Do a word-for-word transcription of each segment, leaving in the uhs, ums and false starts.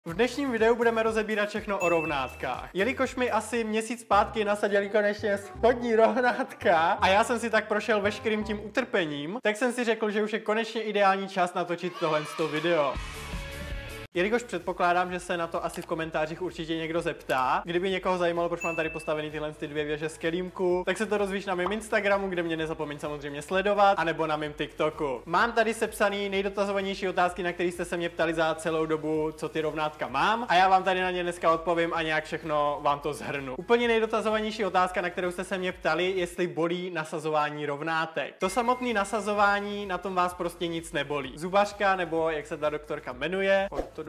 V dnešním videu budeme rozebírat všechno o rovnátkách. Jelikož mi asi měsíc zpátky nasadili konečně spodní rovnátka a já jsem si tak prošel veškerým tím utrpením, tak jsem si řekl, že už je konečně ideální čas natočit tohle video. Jelikož předpokládám, že se na to asi v komentářích určitě někdo zeptá, kdyby někoho zajímalo, proč mám tady postavený tyhle ty dvě věže z kelímku, tak se to dozvíš na mém Instagramu, kde mě nezapomeň samozřejmě sledovat, anebo na mém TikToku. Mám tady sepsaný nejdotazovanější otázky, na které jste se mě ptali za celou dobu, co ty rovnátka mám, a já vám tady na ně dneska odpovím a nějak všechno vám to zhrnu. Úplně nejdotazovanější otázka, na kterou jste se mě ptali, jestli bolí nasazování rovnátek. To samotné nasazování, na tom vás prostě nic nebolí. Zubařka, nebo jak se ta doktorka jmenuje,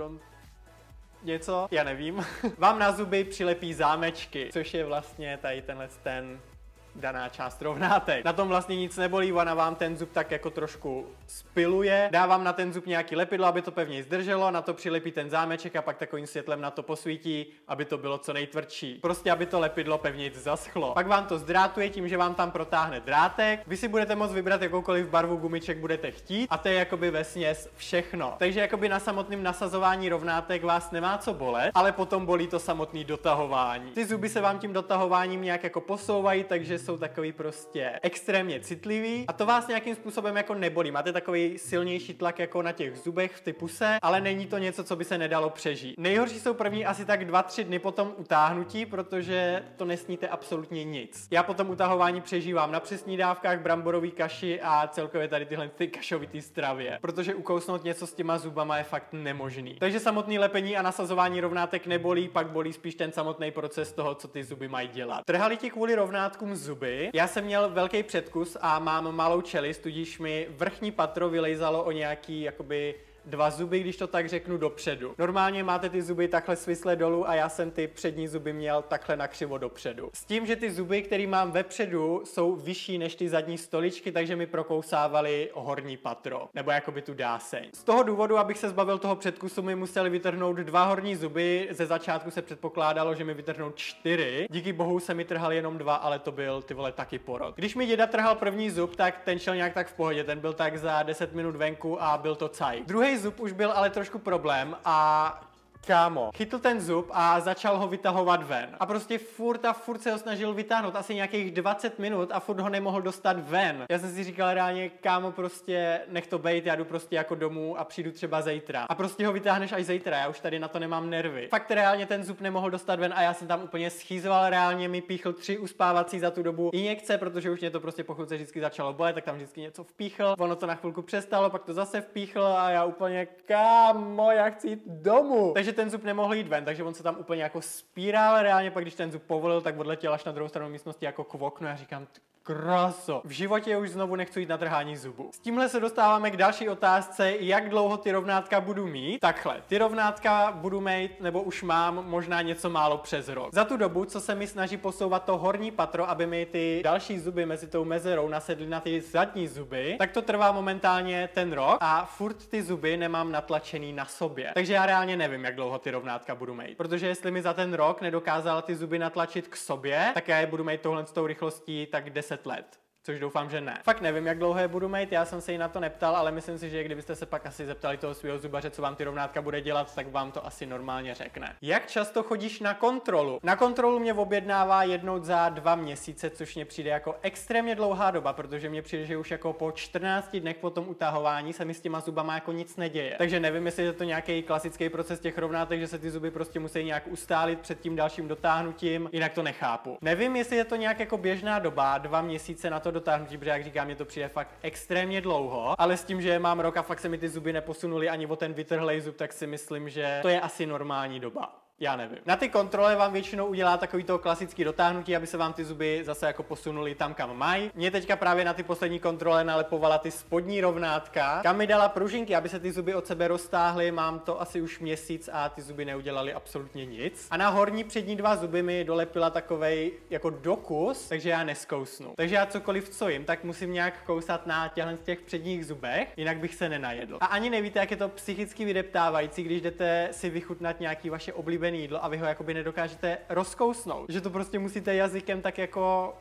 něco, já nevím, vám na zuby přilepí zámečky, což je vlastně tady tenhle ten daná část rovnátek. Na tom vlastně nic nebolí, ona vám ten zub tak jako trošku spiluje, dá vám na ten zub nějaký lepidlo, aby to pevně zdrželo, na to přilepí ten zámeček a pak takovým světlem na to posvítí, aby to bylo co nejtvrdší. Prostě aby to lepidlo pevně zaschlo. Pak vám to zdrátuje tím, že vám tam protáhne drátek. Vy si budete moct vybrat jakoukoliv barvu gumiček budete chtít a to je jakoby vesměs všechno. Takže jakoby na samotném nasazování rovnátek vás nemá co bolet, ale potom bolí to samotné dotahování. Ty zuby se vám tím dotahováním nějak jako posouvají, takže jsou takový prostě extrémně citlivý a to vás nějakým způsobem jako nebolí. Máte takový silnější tlak jako na těch zubech v ty puse, ale není to něco, co by se nedalo přežít. Nejhorší jsou první asi tak dva tři dny po tom utáhnutí, protože to nesníte absolutně nic. Já po tom utahování přežívám na přesní dávkách, bramborový kaši a celkově tady tyhle ty kašovitý stravě, protože ukousnout něco s těma zubama je fakt nemožný. Takže samotný lepení a nasazování rovnátek nebolí, pak bolí spíš ten samotný proces toho, co ty zuby mají dělat. Trhali ti kvůli rovnátkům zuby. Já jsem měl velký předkus a mám malou čelist, tudíž mi vrchní patro vylejzalo o nějaký jakoby dva zuby, když to tak řeknu, dopředu. Normálně máte ty zuby takhle svislé dolů a já jsem ty přední zuby měl takhle nakřivo dopředu. S tím, že ty zuby, které mám vepředu, jsou vyšší než ty zadní stoličky, takže mi prokousávaly horní patro, nebo jakoby tu dáseň. Z toho důvodu, abych se zbavil toho předkusu, mi museli vytrhnout dva horní zuby. Ze začátku se předpokládalo, že mi vytrhnou čtyři. Díky bohu se mi trhal jenom dva, ale to byl ty vole taky porod. Když mi děda trhal první zub, tak ten šel nějak tak v pohodě. Ten byl tak za deset minut venku a byl to caj. Druhý zub už byl ale trošku problém a kámo, chytl ten zub a začal ho vytahovat ven. A prostě furt a furt se ho snažil vytáhnout asi nějakých dvacet minut a furt ho nemohl dostat ven. Já jsem si říkal reálně, kámo, prostě nech to bejt, já jdu prostě jako domů a přijdu třeba zítra. A prostě ho vytáhneš až zítra, já už tady na to nemám nervy. Fakt reálně ten zub nemohl dostat ven a já jsem tam úplně schýzoval, reálně mi píchl tři uspávací za tu dobu injekce, protože už mě to prostě po chvilce vždycky začalo bolet, tak tam vždycky něco vpíchl. Ono to na chvilku přestalo, pak to zase vpíchl a já úplně, kámo, já chci jít domů. Takže ten zub nemohl jít ven, takže on se tam úplně jako spíral, reálně pak když ten zub povolil, tak odletěl až na druhou stranu místnosti jako k oknu. Já říkám, kráso. V životě už znovu nechci jít na trhání zubu. S tímhle se dostáváme k další otázce, jak dlouho ty rovnátka budu mít. Takhle, ty rovnátka budu mít, nebo už mám možná něco málo přes rok. Za tu dobu, co se mi snaží posouvat to horní patro, aby mi ty další zuby mezi tou mezerou nasedly na ty zadní zuby, tak to trvá momentálně ten rok a furt ty zuby nemám natlačený na sobě. Takže já reálně nevím, jak dlouho ty rovnátka budu mít. Protože jestli mi za ten rok nedokázala ty zuby natlačit k sobě, tak já je budu mít touhle s tou rychlostí tak deset let. Což doufám, že ne. Fakt nevím, jak dlouho je budu mít, já jsem se jí na to neptal, ale myslím si, že kdybyste se pak asi zeptali toho svého zubaře, co vám ty rovnátka bude dělat, tak vám to asi normálně řekne. Jak často chodíš na kontrolu? Na kontrolu mě objednává jednou za dva měsíce, což mě přijde jako extrémně dlouhá doba, protože mě přijde, že už jako po čtrnácti dnech po tom utahování se mi s těma zubama jako nic neděje. Takže nevím, jestli je to nějaký klasický proces těch rovnátek, že se ty zuby prostě musí nějak ustálit před tím dalším dotáhnutím, jinak to nechápu. Nevím, jestli je to nějak jako běžná doba, dva měsíce na to dotáhnutí, protože jak říkám, mě to přijde fakt extrémně dlouho, ale s tím, že mám rok a fakt se mi ty zuby neposunuly ani o ten vytrhlej zub, tak si myslím, že to je asi normální doba. Já nevím. Na ty kontrole vám většinou udělá takový to klasický dotáhnutí, aby se vám ty zuby zase jako posunuli tam, kam mají. Mě teďka právě na ty poslední kontrole nalepovala ty spodní rovnátka, kam mi dala pružinky, aby se ty zuby od sebe roztáhly. Mám to asi už měsíc a ty zuby neudělaly absolutně nic. A na horní přední dva zuby mi dolepila takovej jako dokus, takže já neskousnu. Takže já cokoliv, co jim, tak musím nějak kousat na těchhle těch předních zubech, jinak bych se nenajedl. A ani nevíte, jak je to psychicky vydeptávající, když jdete si vychutnat nějaký vaše oblíbené jídlo a vy ho jakoby nedokážete rozkousnout. Že to prostě musíte jazykem tak jako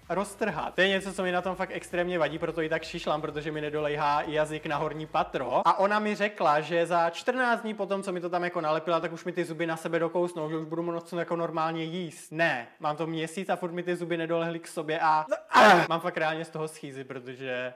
roztrhat. To je něco, co mi na tom fakt extrémně vadí, proto i tak šišlám, protože mi nedolejhá jazyk na horní patro. A ona mi řekla, že za čtrnáct dní potom, co mi to tam jako nalepila, tak už mi ty zuby na sebe dokousnou, že už budu moct jako normálně jíst. Ne, mám to měsíc a furt mi ty zuby nedolehly k sobě a mám fakt reálně z toho schýzy, protože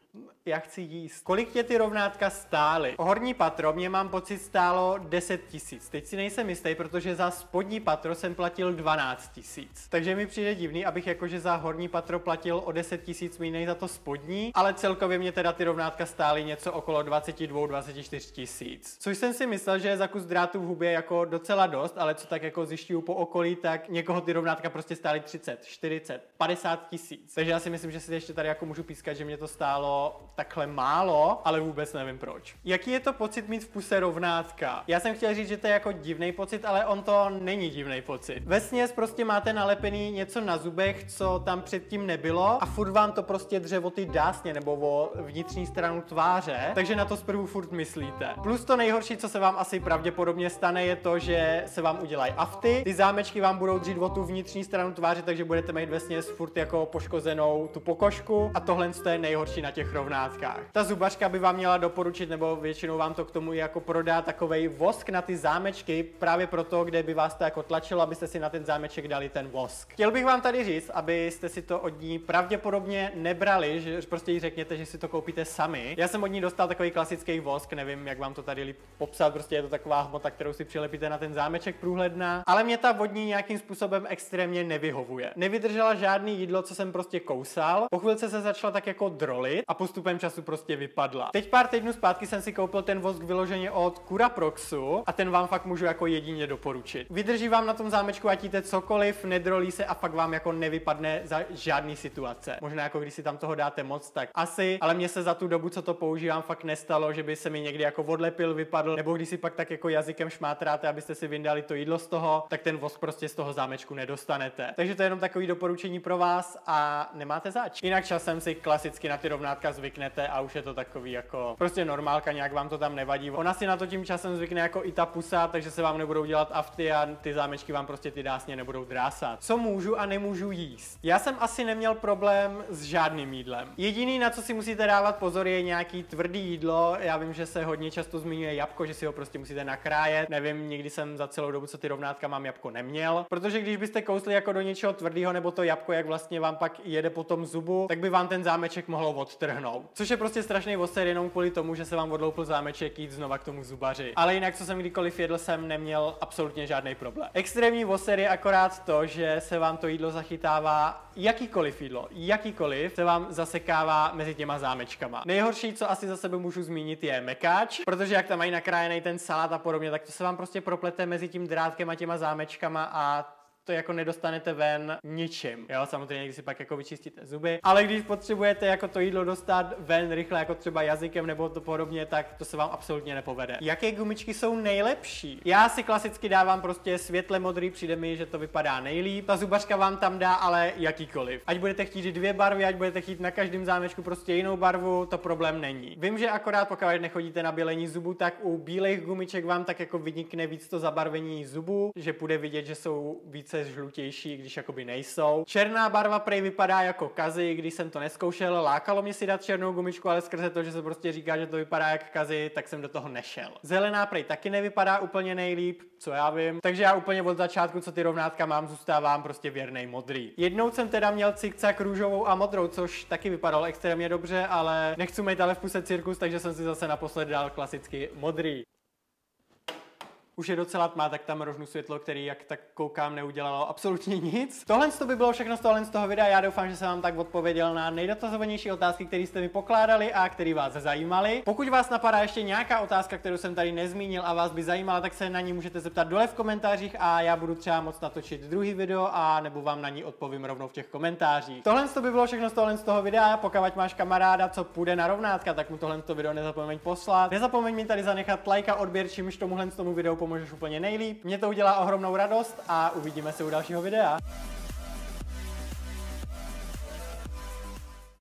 já chci jíst. Kolik tě ty rovnátka stály? Horní patro mě mám pocit stálo deset tisíc. Teď si nejsem jistý, protože za spodní patro jsem platil dvanáct tisíc. Takže mi přijde divný, abych jakože za horní patro platil o deset tisíc méně za to spodní, ale celkově mě teda ty rovnátka stály něco okolo dvacet dva dvacet čtyři tisíc. Což jsem si myslel, že je za kus drátu v hubě jako docela dost, ale co tak jako zjišťuju po okolí, tak někoho ty rovnátka prostě stály třicet, čtyřicet, padesát tisíc. Takže já si myslím, že si ještě tady jako můžu pískat, že mě to stálo takhle málo, ale vůbec nevím proč. Jaký je to pocit mít v puse rovnátka? Já jsem chtěl říct, že to je jako divný pocit, ale on to není divný pocit. Vesměs prostě máte nalepený něco na zubech, co tam předtím nebylo a furt vám to prostě dře o ty dásně nebo o vnitřní stranu tváře, takže na to zprvu furt myslíte. Plus to nejhorší, co se vám asi pravděpodobně stane, je to, že se vám udělají afty. Ty zámečky vám budou dřít o tu vnitřní stranu tváře, takže budete mít vesměs furt jako poškozenou tu pokožku a tohle je nejhorší na těch rovnátkách. Ta zubařka by vám měla doporučit, nebo většinou vám to k tomu jako prodá takovej vosk na ty zámečky, právě proto, kde by vás to jako tlačilo, abyste si na ten zámeček dali ten vosk. Chtěl bych vám tady říct, abyste si to od ní pravděpodobně nebrali, že prostě jí řekněte, že si to koupíte sami. Já jsem od ní dostal takový klasický vosk, nevím, jak vám to tady líp popsat, prostě je to taková hmota, kterou si přilepíte na ten zámeček průhledná, ale mě ta vodní nějakým způsobem extrémně nevyhovuje. Nevydržela žádný jídlo, co jsem prostě kousal. Po chvilce se začala tak jako drolit a postupem času prostě vypadla. Teď pár týdnů zpátky jsem si koupil ten vosk vyloženě od Curaproxu a ten vám fakt můžu jako jedině doporučit. Vydrží vám na tom zámečku, ať jíte cokoliv, nedrolí se a fakt vám jako nevypadne za žádný situace. Možná jako když si tam toho dáte moc, tak asi, ale mně se za tu dobu, co to používám, fakt nestalo, že by se mi někdy jako odlepil, vypadl, nebo když si pak tak jako jazykem šmátráte, abyste si vyndali to jídlo z toho, tak ten vosk prostě z toho zámečku nedostanete. Takže to je jenom takový doporučení pro vás a nemáte zač. Jinak časem si klasicky na ty rovnátka zvyknete a už je to takový jako prostě normálka, nějak vám to tam nevadí. Ona si na to tím časem zvykne jako i ta pusa, takže se vám nebudou dělat afty a ty zámečky vám prostě ty dásně nebudou drásat. Co můžu a nemůžu jíst? Já jsem asi neměl problém s žádným jídlem. Jediný, na co si musíte dávat pozor, je nějaký tvrdý jídlo. Já vím, že se hodně často zmiňuje jabko, že si ho prostě musíte nakrájet. Nevím, nikdy jsem za celou dobu, co ty rovnátka mám, jabko neměl, protože když byste kousli jako do něčeho tvrdého nebo to jabko, jak vlastně vám pak jede po tom zubu, tak by vám ten zámeček mohlo odtrhnout. Což je prostě strašný oser jenom kvůli tomu, že se vám odloupil zámeček, jít znova k tomu zubaři. Ale jinak, co jsem kdykoliv jedl, jsem neměl absolutně žádný problém. Extrémní oser je akorát to, že se vám to jídlo zachytává, jakýkoliv jídlo, jakýkoliv se vám zasekává mezi těma zámečkama. Nejhorší, co asi za sebe můžu zmínit, je mekáč, protože jak tam mají nakrájený ten salát a podobně, tak to se vám prostě proplete mezi tím drátkem a těma zámečkama a to jako nedostanete ven ničím. Jo, samozřejmě, když si pak jako vyčistíte zuby, ale když potřebujete jako to jídlo dostat ven rychle, jako třeba jazykem nebo to podobně, tak to se vám absolutně nepovede. Jaké gumičky jsou nejlepší? Já si klasicky dávám prostě světle modrý, přijde mi, že to vypadá nejlíp. Ta zubařka vám tam dá ale jakýkoliv. Ať budete chtít dvě barvy, ať budete chtít na každém zámečku prostě jinou barvu, to problém není. Vím, že akorát pokud nechodíte na bělení zubů, tak u bílých gumiček vám tak jako vynikne víc to zabarvení zubů, že bude vidět, že jsou více žlutější, když jakoby nejsou. Černá barva prej vypadá jako kazy, když jsem to neskoušel, lákalo mě si dát černou gumičku, ale skrze to, že se prostě říká, že to vypadá jak kazy, tak jsem do toho nešel. Zelená prej taky nevypadá úplně nejlíp, co já vím, takže já úplně od začátku, co ty rovnátka mám, zůstávám prostě věrnej modrý. Jednou jsem teda měl cikcak růžovou a modrou, což taky vypadalo extrémně dobře, ale nechci mít ale v puse cirkus, takže jsem si zase naposled dal klasicky modrý. Už je docela tma, tak tam rožnu světlo, který, jak tak koukám, neudělalo absolutně nic. Tohle to by bylo všechno z tohle z toho videa. Já doufám, že jsem vám tak odpověděl na nejdotazovanější otázky, které jste mi pokládali a které vás zajímaly. Pokud vás napadá ještě nějaká otázka, kterou jsem tady nezmínil a vás by zajímala, tak se na ní můžete zeptat dole v komentářích a já budu třeba moc natočit druhý video a nebo vám na ní odpovím rovnou v těch komentářích. Tohle to by bylo všechno z tohle z toho videa. Pokud máš kamaráda, co půjde na rovnátka, tak mu tohle video nezapomeň poslat. Nezapomeň mi tady zanechat like a odběr, čímž tomuhle tomu videu pomůžeš úplně nejlíp. Mě to udělá ohromnou radost a uvidíme se u dalšího videa.